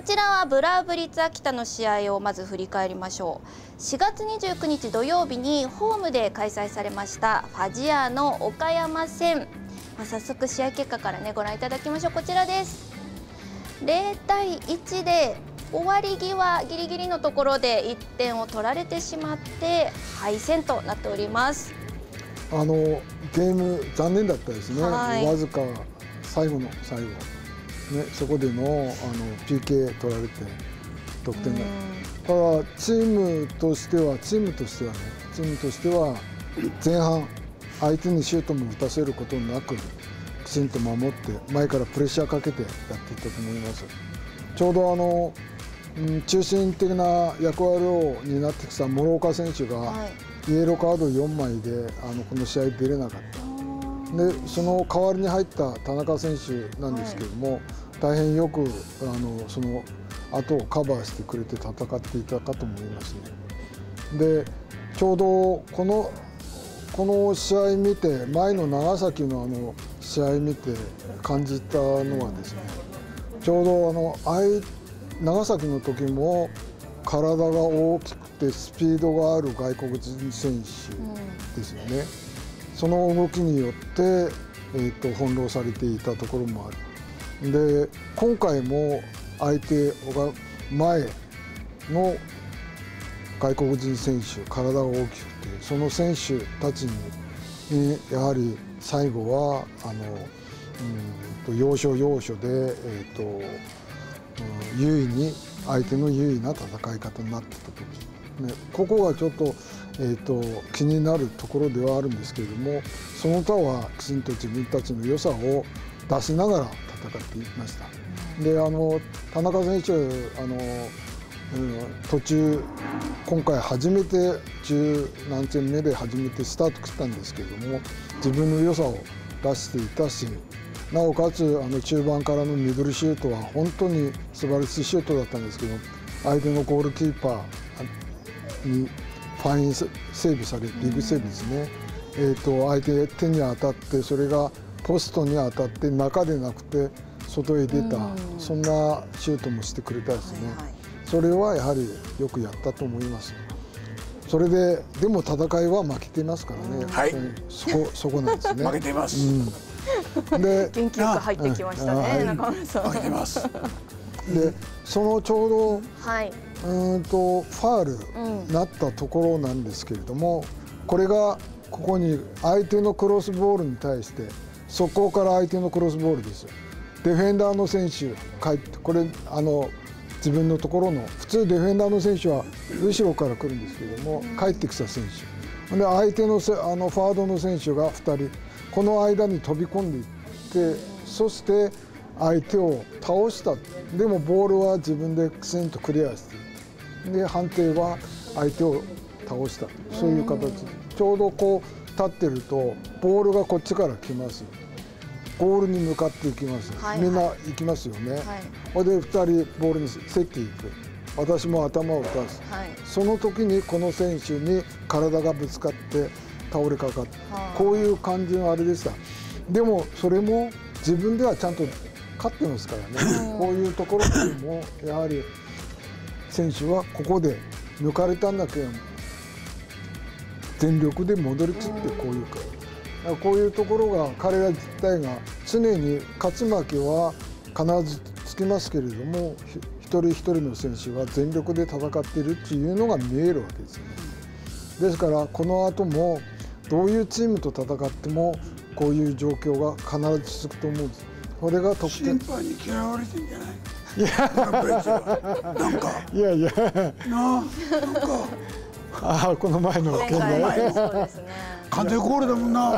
ちらはブラーブリッツ秋田の試合をまず振り返りましょう。4月29日土曜日にホームで開催されましたファジアーノ岡山戦、早速試合結果からねご覧いただきましょう。こちらです。0対1で終わり際ギリギリのところで1点を取られてしまって敗戦となっております。 ゲーム残念だったですね、わずか最後の最後、ね、そこでのPK 取られて得点が、ただチームとしては前半相手にシュートも打たせることなくきちんと守って前からプレッシャーかけてやっていったと思います。ちょうど中心的な役割を担ってきた諸岡選手がイエローカード4枚でこの試合出れなかった。でその代わりに入った田中選手なんですけれども、大変よくその後をカバーしてくれて戦っていたかと思いますね。でちょうどこの試合見て、前の長崎の試合見て感じたのはですね、ちょうど長崎の時も体が大きくてスピードがある外国人選手ですよね。その動きによって翻弄されていたところもある。で今回も相手が前の外国人選手、体が大きくてその選手たちにやはり最後は要所要所で相手の優位な戦い方になってた時、ね、ここがちょっと気になるところではあるんですけれども、その他はきちんと自分たちの良さを出しながら戦っていました。で田中選手途中今回初めて10何戦目で初めてスタート切ったんですけれども、自分の良さを出していたし、なおかつ中盤からのミドルシュートは本当に素晴らしいシュートだったんですけど、相手のゴールキーパーにファインセーブされ、ビッグセーブですね、相手手に当たってそれがポストに当たって中でなくて外へ出た、そんなシュートもしてくれたですね。それはやはりよくやったと思います。それでも戦いは負けていますからね、はい、そこなんですね。 負けています、 で元気よく入ってきましたね、中村さん。 負けてます。 でそのちょうど、ファールになったところなんですけれども、これがここに相手のクロスボールに対して速攻から相手のクロスボールです。ディフェンダーの選手帰って、これ自分のところの普通ディフェンダーの選手は後ろから来るんですけども、帰ってきた選手で相手のフォワードの選手が2人この間に飛び込んでいって、そして相手を倒した。でもボールは自分できちんとクリアしてで判定は相手を倒した、そういう形。ちょうどこう立ってるとボールがこっちから来ます。ゴールに向かっていきます、みんな行きますよね。それで2人ボールに競っていく、私も頭を出す、その時にこの選手に体がぶつかって倒れかかって、こういう感じのあれでした。でもそれも自分ではちゃんと勝ってますからね。こういうところでもやはり選手はここで抜かれたんだけど全力で戻りきって、こういうところが彼ら自体が常に勝ち負けは必ずつきますけれども、一人一人の選手が全力で戦っているっていうのが見えるわけですよね。ですからこの後もどういうチームと戦ってもこういう状況が必ず続くと思うんです。これが得点。 審判に嫌われてんじゃない？なんかいやいやなんかこの前の件で完全ゴールだもんな。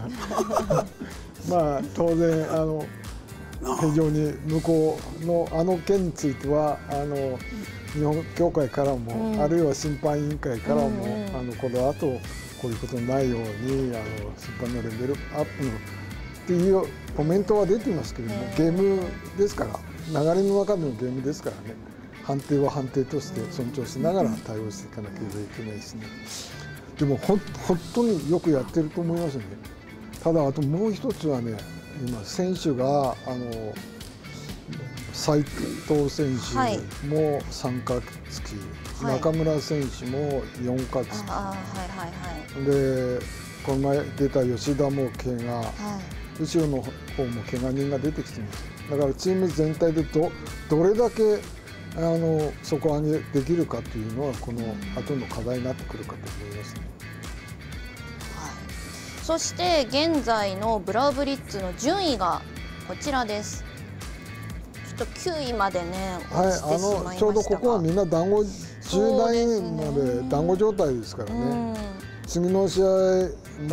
まあ当然非常に向こうの件については日本協会からも、あるいは審判委員会からも、この後こういうことのないように審判のレベルアップのっていうコメントは出ていますけれども、ゲームですから、流れの中でのゲームですからね、判定は判定として尊重しながら対応していかなければいけないしね。でも本当によくやってると思いますね。ただあともう一つはね、今選手が斉藤選手も3ヶ月、中村選手も4ヶ月、でこの前出た吉田も怪我、後ろの方も怪我人が出てきてます。だからチーム全体でどれだけ底上げできるかというのはこの後の課題になってくるかと思いますね。 そして現在のブラウブリッツの順位がこちらです。ちょっと9位までね落ちてしまいましたが、 ちょうどここはみんな団子10段位まで団子状態ですからね。次の試合、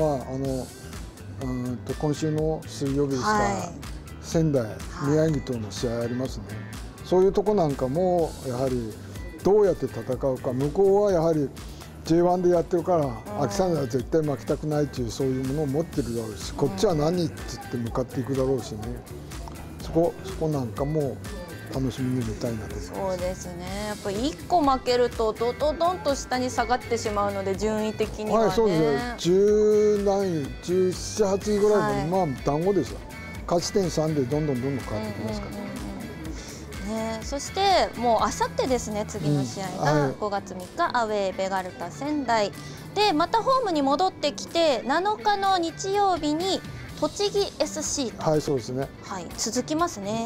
今週の水曜日ですから、仙台、宮城との試合ありますね。そういうとこなんかもやはりどうやって戦うか、向こうはやはり J1 でやってるから秋雨は絶対負けたくないというそういうものを持ってるだろうし、こっちは何って言って向かっていくだろうしね。そこなんかも楽しみに見たいなと。 そうですね。やっぱり1個負けるとどんと下に下がってしまうので、順位的にはね。 そうですね。10何位、17、8位ぐらいまで団子ですよ。勝ち点3でどんどん変わってきますから。 そしてもうあさってですね、次の試合が5月3日アウェーベガルタ仙台で、またホームに戻ってきて7日の日曜日に栃木 SC と、 そうですね。 続きますね。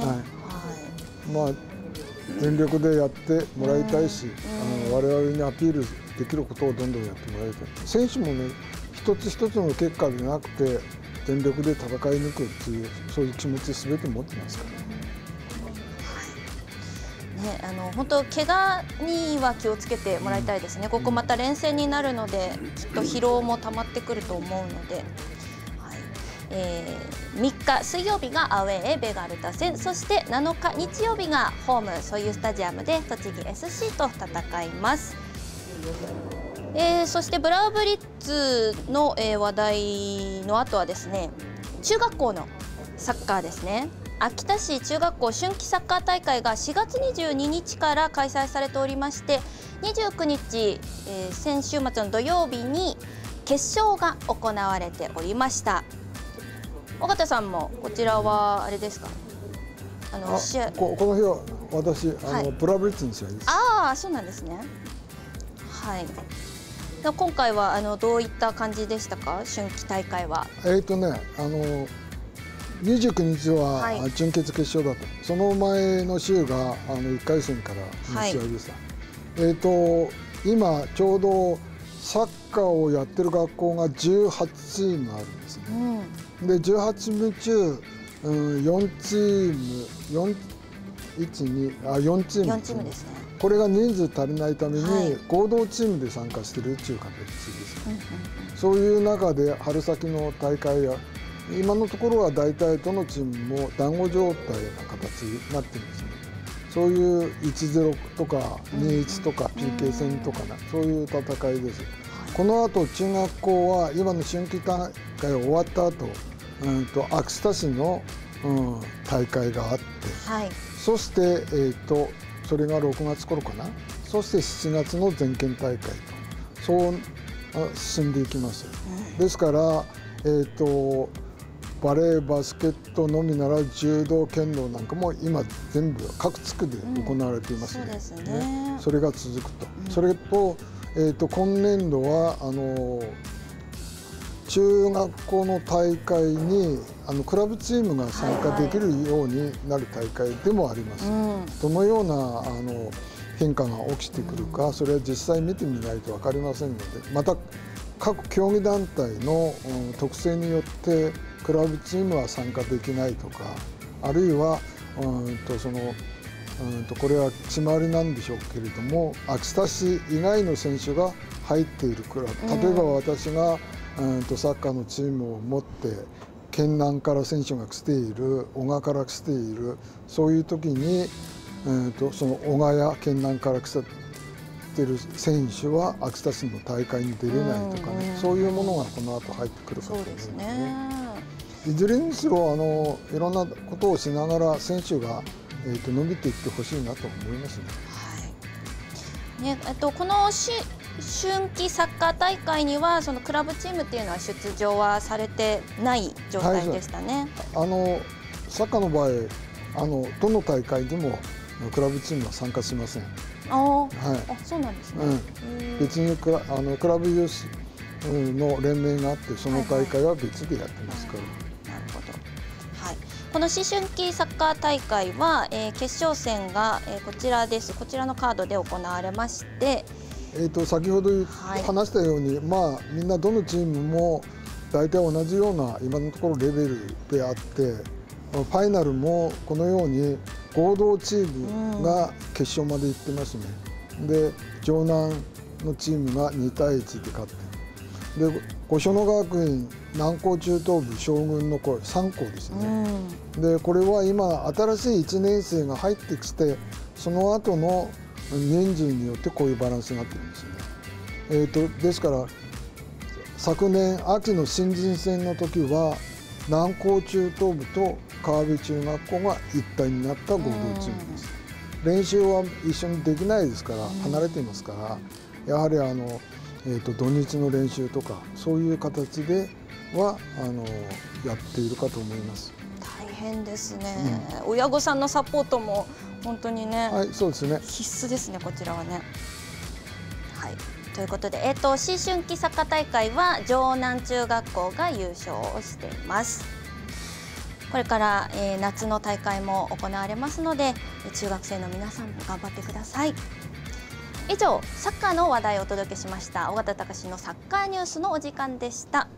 全力でやってもらいたいし、我々にアピールできることをどんどんやってもらいたい。選手もね、一つ一つの結果でなくて全力で戦い抜くっていうそういう気持ちすべて持ってますからね。 本当怪我には気をつけてもらいたいですね。ここまた連戦になるので、きっと疲労も溜まってくると思うので、3日水曜日がアウェーベガルタ戦、そして7日日曜日がホームソユスタジアムで栃木 SC と戦います。そしてブラウブリッツの、話題の後はですね、中学校のサッカーですね。秋田市中学校春季サッカー大会が4月22日から開催されておりまして、29日、先週末の土曜日に決勝が行われておりました。尾形さんもこちらはあれですか？ この日は私ブラブリッツの試合です。 そうなんですね。今回はどういった感じでしたか？春季大会は。 29日は準決決勝だと、その前の週が1回戦からの試合でした。今ちょうどサッカーをやってる学校が18チームあるんですね。で18チーム中、4チーム4チームですね。これが人数足りないために合同チームで参加しているという形ですね。そういう中で春先の大会や今のところは大体どのチームも団子状態な形になってるんですね。そういう 1-0 とか 2-1 とか PK 戦とかそういう戦いです。この後中学校は今の春季大会終わった後、秋田市の、大会があって、そして、それが6月頃かな。そして7月の全県大会とそう進んでいきます。ですから、バレー、バスケットのみなら柔道、剣道なんかも今全部各地区で行われていますね。それが続くと。それと、今年度は中学校の大会にクラブチームが参加できるようになる大会でもあります。どのような変化が起きてくるか、それは実際見てみないと分かりませんので、また各競技団体の特性によってクラブチームは参加できないとか、あるいはこれは決まりなんでしょうけれども、秋田市以外の選手が入っているクラブ、例えば私がサッカーのチームを持って県南から選手が来ている、小川から来ている、そういう時に、その小川や県南から来ている選手は秋田市の大会に出れないとかね、そういうものがこの後入ってくるかと思いますね。いずれにしろいろんなことをしながら選手が、伸びていってほしいなと思いますね。 この春季サッカー大会にはそのクラブチームっていうのは出場はされてない状態でしたね。 サッカーの場合どの大会でもクラブチームは参加しません。 はい、あ、そうなんですね。 別にクラブユースの連盟があって、その大会は別でやってますから。 なるほど。はい。この思春期サッカー大会は、決勝戦が、こちらです。こちらのカードで行われまして。 先ほど話したように、まあみんなどのチームも大体同じような今のところレベルであって、ファイナルもこのように合同チームが決勝まで行ってますね。で城南のチームが2対1で勝って、で五所野学院、南高中等部、将軍のこれ3校ですね。でこれは今新しい1年生が入ってきて、その後の人数によってこういうバランスになってるんですね。ですから昨年秋の新人戦の時は南高中等部と川辺中学校が一体になった合同チームです。練習は一緒にできないですから、離れていますから、やはり土日の練習とかそういう形ではやっているかと思います。 大変ですね。親御さんのサポートも本当にね。 はい、そうですね。 必須ですね、こちらはね。はい。ということで、思春期サッカー大会は城南中学校が優勝をしています。これから、夏の大会も行われますので、中学生の皆さんも頑張ってください。以上、サッカーの話題をお届けしました。尾形隆のサッカーニュースのお時間でした。